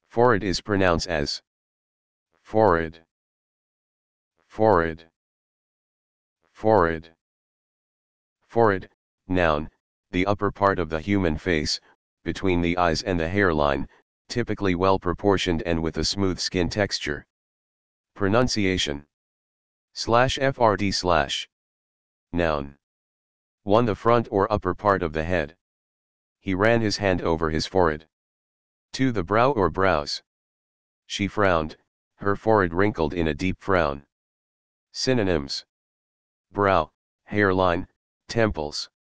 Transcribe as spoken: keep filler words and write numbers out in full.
Forehead is pronounced as forehead, forehead, forehead. Forehead, noun, the upper part of the human face, between the eyes and the hairline, typically well proportioned and with a smooth skin texture. Pronunciation. Slash frd slash. Noun. one. The front or upper part of the head. He ran his hand over his forehead. two. The brow or brows. She frowned, her forehead wrinkled in a deep frown. Synonyms. Brow, hairline, temples.